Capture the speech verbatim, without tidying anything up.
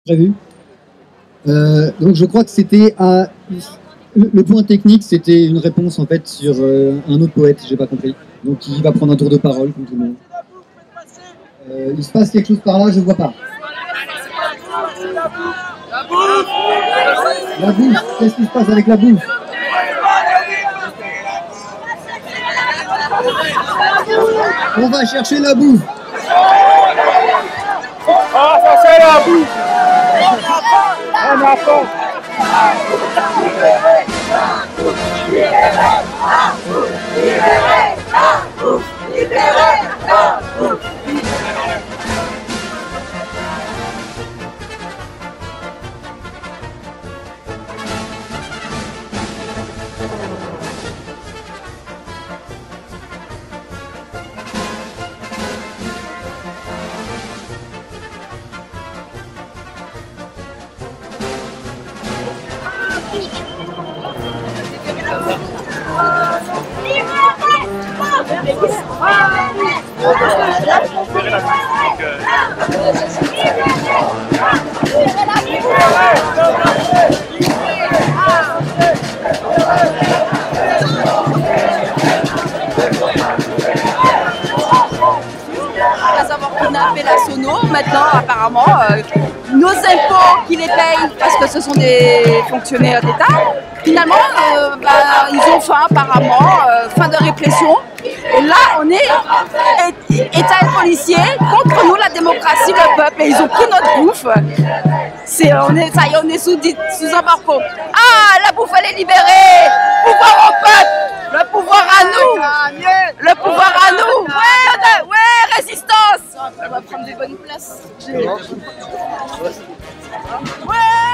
Prévu. Euh, donc je crois que c'était à... Le, le point technique, c'était une réponse en fait sur euh, un autre poète, j'ai pas compris. Donc il va prendre un tour de parole comme tout le monde. Euh, il se passe quelque chose par là, je vois pas. La bouffe, qu'est-ce qui se passe avec la bouffe? On va chercher la bouffe. Ah, ça c'est la bouffe. On a faim. Après avoir kidnappé la Sono, maintenant apparemment euh, nos impôts qui les payent parce que ce sont des fonctionnaires d'État, finalement euh, bah, ils ont faim apparemment, euh, fin de répression. Et là on est État et policiers contre nous, la démocratie, le peuple, et ils ont pris notre bouffe. C'est, on est, ça y est, on est sous, sous embargo. Ah, la bouffe elle est libérée. Pouvoir au peuple, le pouvoir à nous, le pouvoir à nous. Ouais, on a, ouais, résistance. On va prendre des bonnes places. Ouais.